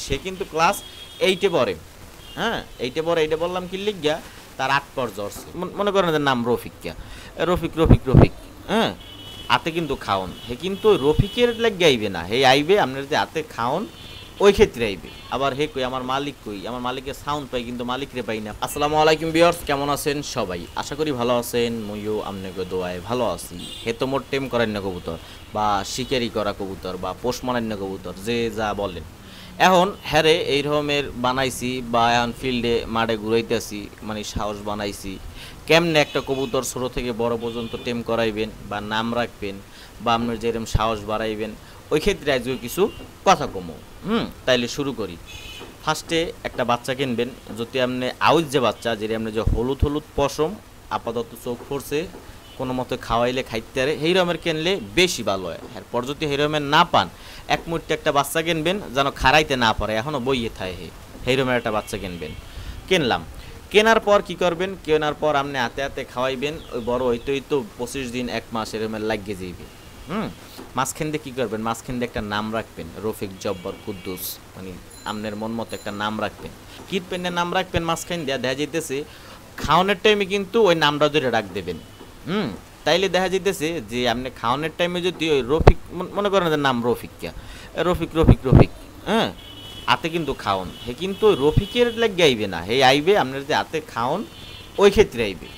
সে কিন্তু ক্লাস 8-এ পড়ে। হ্যাঁ, 8-এ পড়ে। এইটা বললাম কি লিগা, তার 8 পর জর্ছে। মনে করেন যে নাম রফিক। রফিক, হ্যাঁ, হাতে কিন্তু খাওন। হে কিন্তু রফিকের লাগে আইবে না, হে আইবে আপনার যে হাতে খাওন ওই ক্ষেত্রে আইবে। আবার হে কই আমার মালিক কই, আমার মালিকের সাউন্ড পাই কিন্তু মালিকরে পাই না। আসসালামু আলাইকুম ভিউয়ার্স, কেমন আছেন সবাই? আশা করি ভালো আছেন। মুইও আপনাকে দোয়ায় ভালো আছি। হে তো মোট টেম করেন না কবুতর, বা শিকারি করা কবুতর, বা পোষ মানেন না কবুতর, যে যা বলেন। এখন হ্যারে এই রকমের বানাইছি, বা এখন ফিল্ডে মাঠে ঘুরাইতেছি, মানে সাহস বানাইছি কেমনে একটা কবুতর ছোট থেকে বড় পর্যন্ত টেম করাইবেন বা নাম রাখবেন, বা আপনার যেরকম সাহস বাড়াইবেন, ওই ক্ষেত্রে আজকে কিছু কথা কমো। তাইলে শুরু করি। ফার্স্টে একটা বাচ্চা কিনবেন, যদি আপনি আউজ যে বাচ্চা, যেটা আপনি যে হলুদ পশম আপাতত চোখ পড়ছে, কোনো মতো খাওয়াইলে খাইতে পারে, সেই রকমের কিনলে বেশি ভালো হয়। এরপর যদি সেই রকমের না পান, এক মুহূর্তে একটা বাচ্চা কিনবেন যেন খাড়াইতে না পারে, এখনও বইয়ে থাকে, সেই রকমের একটা বাচ্চা কিনলাম। কেনার পর কি করবেন? কেনার পর আপনি হাতে হাতে খাওয়াইবেন, ওই বড় হইতেই তো 25 দিন 1 মাস এরকমের লাগিয়ে যাইবে। মাঝখান দিয়ে কী করবেন? মাঝখান দিয়ে একটা নাম রাখবেন, রফিক, জব্বর, কুদ্দুস, মানে আপনার মন মতো একটা নাম রাখবেন। কিট পেনের নাম রাখবেন মাঝখান দিয়ে, দেখা যাইতেছে খাওয়ানোর টাইমে কিন্তু ওই নামটা ধরে ডাক দেবেন। তাইলে দেখা যাইতেছে যে আপনি খাওয়ানোর টাইমে যদি ওই রফিক, মনে করেন যে নাম রফিক, রফিক, হ্যাঁ, হাতে কিন্তু খাওন, হে কিন্তু ওই রফিকের লাগে আইবে না, হে আইবে আপনার যে হাতে খাওন ওই ক্ষেত্রে আইবে।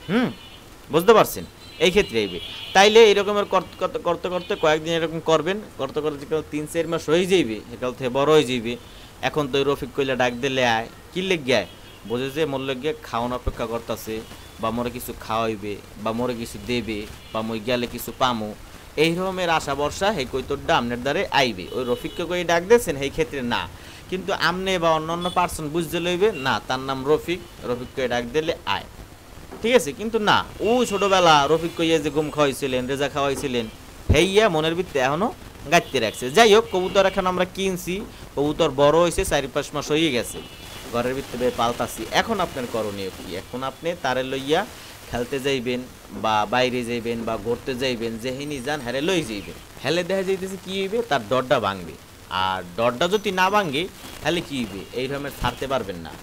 বুঝতে পারছেন? এই ক্ষেত্রে আইবে। তাইলে এরকমের করতে করতে কয়েকদিন এরকম করবেন, করতে 3-4 মাস হয়ে যাইবে, একাল থেকে বড় হয়ে যাইবে। এখন তো ওই রফিক কইলে ডাক দিলে আয়, কি লেগে আয়? বোঝে যে মোর লগে খাওয়ান অপেক্ষা করতেছে, বা মোরে কিছু খাওয়াইবে, বা মোরে কিছু দেবে, বা মই গেলে কিছু পামো, এই রকমের আশা ভরসা হে কৈতরটা আপনার দ্বারে আইবে। ওই রফিককে কই ডাক দিয়েছেন, এই ক্ষেত্রে না। কিন্তু আমনে বা অন্য পার্সন বুঝতে লইবে না তার নাম রফিককে ডাক দিলে আয়, ঠিক আছে? কিন্তু না, ও ছোটবেলা রফিক কইয়া যে ঘুম খাওয়াইছিলেন, রেজা খাওয়াইছিলেন, হেইয়া মনের ভিতরে এখনো গাইতে রাখছে। যাই হোক, কবুতর এখন আমরা কিনছি, কবুতর বড় হয়েছে, 4-5 মাস হয়ে গেছে, ঘরের ভিতরে পালতাছি। এখন আপনার করণীয় কি? এখন আপনি তারে লইয়া খেলতে যাইবেন, বা বাইরে যাইবেন, বা ঘুরতে যাইবেন, যেহিনি যান হ্যারে লই যাইবেন। হেলে দেখা যাইতেছে কি হইবে, তার ডরটা ভাঙবে। আর ডরটা যদি না ভাঙে, তাহলে কি হইবে? এই রকমের ছাড়তে পারবেন না।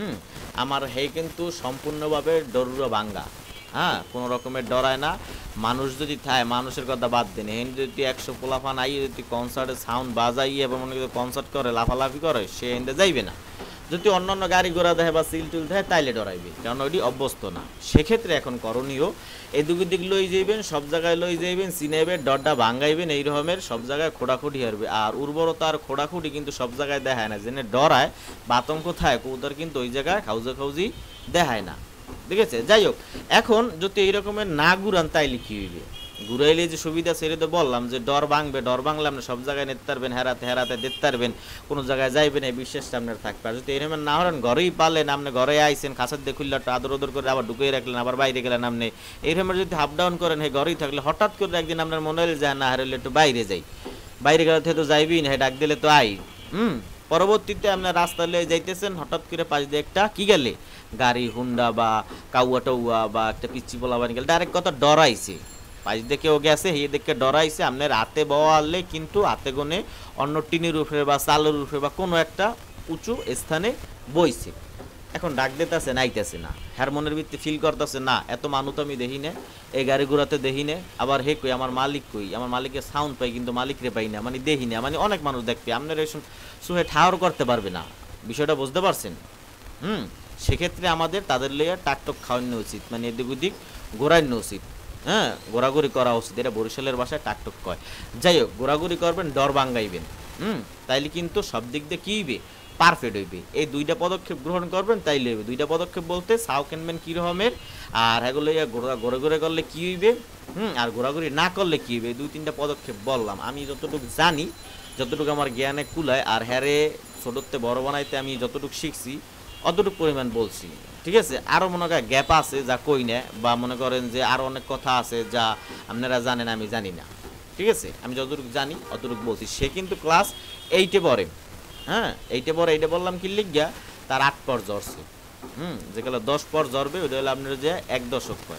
আমার হে কিন্তু সম্পূর্ণভাবে ডরুরা ভাঙ্গা, হ্যাঁ, কোনো রকমের ডরায় না। মানুষ যদি থায়, মানুষের কথা বাদ দেন, হেন যদি 100 পোলাফান আইয়ে যদি কনসার্টের সাউন্ড বাজাইয়ে এবং মনে করি কনসার্ট করে, লাফালাফি করে, সে এনতে যাইবে না। যদি অন্যান্য গাড়ি ঘোড়া দেয় বা সিল টুল দেয়, তাইলে ডরাইবে, কারণ ওইটি অভ্যস্ত না। সেক্ষেত্রে এখন করণীয়, এদিক দিক লই যাইবেন, সব জায়গায় লই যাইবেন, চিনাইবেন, ডরটা ভাঙ্গাইবেন, এই রকমের সব জায়গায় খোঁড়াখুঁটি হারবে। আর উর্বরতা আর খোঁড়াখুঁটি কিন্তু সব জায়গায় দেখায় না, জেনে ডরায় বা আতঙ্ক থায় কবুতর, কিন্তু ওই জায়গায় খাউজি দেখায় না, ঠিক আছে? যাই হোক, এখন যদি এই রকমের না ঘুরান, তাইলে কি হইবে? ঘুরাইলে যে সুবিধা, সেটা তো বললাম যে ডর ভাঙবে। ডর ভাঙলে আপনি সব জায়গায় নিতে পারবেন, হেরাতে দেখতে পারবেন, কোনো জায়গায় যাইবেন, এই বিশ্বাসটা আপনার থাকবে। আর যদি এরকম না হলেন, ঘরেই পালেন, আপনি ঘরে আইসেন, খাঁচার দিয়ে খুললে আদর করে আবার ঢুকিয়ে রাখলেন, আবার বাইরে গেলেন, আপনি এইরকম যদি হাফ ডাউন করেন, হে ঘরেই থাকলে হঠাৎ করে একদিন আপনার মনে হলে যায় না, হারলে একটু বাইরে যাই, বাইরে গেলে তো যাইবি না, ডাক দিলে তো আই। পরবর্তীতে আপনার রাস্তা লিয়ে যাইতেছেন, হঠাৎ করে পাশ দিয়ে একটা কি গেলে গাড়ি, হুন্ডা বা কাউয়া টাউয়া বা একটা পিচ্ছি পোলা বানি গেলে, ডাইরেক্ট কথা ডরাইছে, পাশ দেখে ও গেছে, হে দেখে ডরাইছে, আপনার হাতে বওয়ালে কিন্তু হাতে গোনে অন্য টিনের উপরে বা চালের উপরে বা কোনো একটা উঁচু স্থানে বইছে। এখন ডাক দিতেছে না, আইতেছে না, হ্যার মনের ভিত্তি ফিল করতেছে না, এত মানুষ আমি দেখি না, এই গাড়ি ঘোড়াতে দেখি না, আবার হে কই আমার মালিক কই, আমার মালিকের সাউন্ড পাই কিন্তু মালিকরে পাই না, মানে দেখি না, মানে অনেক মানুষ দেখবে, আপনার এই সুহে ঠাওয়ার করতে পারবে না। বিষয়টা বুঝতে পারছেন? সেক্ষেত্রে আমাদের তাদের লইয়া টাকটক খাওয়ানো উচিত, মানে এদিক ওদিক ঘোরানো উচিত, হ্যাঁ, ঘোরাঘুরি করা উচিত। এটা বরিশালের ভাষায় টাকটক কয়। যাই হোক, ঘোরাঘুরি করবেন, ডর ভাঙ্গাইবেন, তাইলে কিন্তু সব দিক দিয়ে কী হইবে? পারফেক্ট হইবে। এই 2টা পদক্ষেপ গ্রহণ করবেন, তাইলে হইবে। 2টা পদক্ষেপ বলতে সাও কিনবেন কী রকমের, আর এগুলো ঘোরে করলে কী হইবে, আর ঘোরাঘুরি না করলে কী হইবে, 2-3টা পদক্ষেপ বললাম। আমি যতটুকু জানি, যতটুকু আমার জ্ঞানে কুলায়, আর হ্যারে ছোটোতে বড় বানাইতে আমি যতটুকু শিখছি অতটুকু পরিমাণ বলছি, ঠিক আছে? আরও মনে করেন গ্যাপ আছে যা কই না, বা মনে করেন যে আরও অনেক কথা আছে যা আপনারা জানেন আমি জানি না, ঠিক আছে? আমি যতটুকু জানি অতটুকু বলছি। সে কিন্তু ক্লাস 8-এ পড়ে, হ্যাঁ, 8-এ পড়ে। এইটা বললাম কি লিগা, তার 8 পর জড়ছে, যেগুলো 10 পর জড়বে, ওইটা হলো আপনার যে 1 দশক কয়।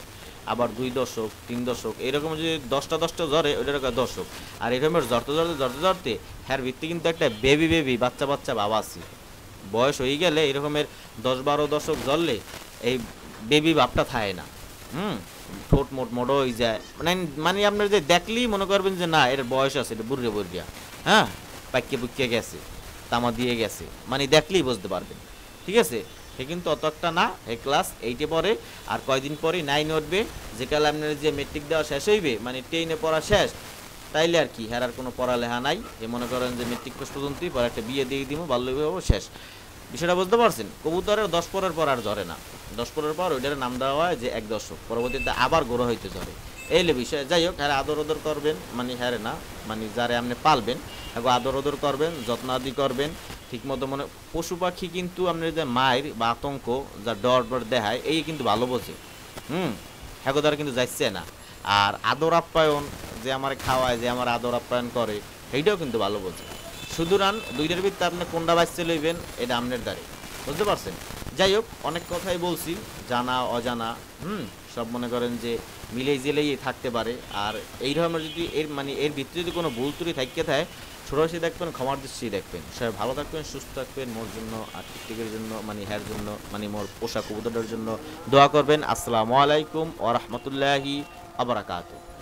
আবার 2 দশক 3 দশক এরকম যদি 10টা জ্বরে ওইটার কয় দশক। আর এরকমের জ্বরতে হ্যার ভিত্তি কিন্তু একটা বেবি বাচ্চা বাবা আছে। বয়স হয়ে গেলে এরকমের 10-12 দশক জ্বরলে এই বেবি ভাবটা থাকে না। ঠোঁট মোটো হয়ে যায়, মানে আপনার যে দেখলেই মনে করবেন যে না এর বয়স আছে, এটা বুড়িয়া হ্যাঁ পাইকে পুকিয়ে গেছে, তামা দিয়ে গেছে, মানে দেখলেই বুঝতে পারবেন। ঠিক আছে, সে কিন্তু অত একটা না, এই ক্লাস 8-এ পড়ে। আর কয়দিন পরে 9 উঠবে, যে কালে আপনার যে মেট্রিক দেওয়া শেষ হইবে, মানে 10-এ পড়া শেষ, তাইলে আর কি হেরার কোনো পড়ালেখা নাই। এ মনে করেন যে মেট্রিক পাস পর্যন্তই, পরে একটা বিয়ে দিয়ে দিব, বাল্য বিবাহ শেষ। বিষয়টা বুঝতে পারছেন? কবুতরের 10 পরের পর আর ধরে না, 10 পরের পর ওইটার নাম দেওয়া হয় যে 1 দশক, পরবর্তীতে আবার গোড়া হইতে ধরে। এইলে বিষয়, যাই হোক, হ্যাঁ আদর করবেন, মানে হ্যাঁ না, মানে যারে আপনি পালবেন এখন আদর করবেন, যত্ন আদি করবেন ঠিক মতো। মনে পশু পাখি কিন্তু আপনার যে মায়ের বা আতঙ্ক যা ডর দেখায়, এই কিন্তু ভালো বোঝে। হ্যাঁ দ্বারা কিন্তু যাচ্ছে না। আর আদর আপ্যায়ন যে আমার খাওয়ায়, যে আমার আদর আপ্যায়ন করে, সেইটাও কিন্তু ভালো বোঝে। সুতরাং দুইটার ভিত্তিতে আপনি কোনটা বাঁচতে লইবেন এটা আপনার দ্বারে, বুঝতে পারছেন? যাই হোক, অনেক কথাই বলছি, জানা অজানা সব মনে করেন যে মিলেই জেলেই থাকতে পারে। আর এই ধরনের যদি এর ভিত্তিতে যদি কোনো ভুল ত্রুটি থাকতে থাকে, ছোটাছুটি দেখবেন, ক্ষমার দৃষ্টি দেখবেন। সবাই ভালো থাকবেন, সুস্থ থাকবেন, মোর জন্য আর টিকটিকের জন্য, মানে হ্যার জন্য, মানে মোর পোশাক কবুতরের জন্য দোয়া করবেন। আসসালামু আলাইকুম ওয়া রাহমাতুল্লাহি ওয়া বারাকাতুহু।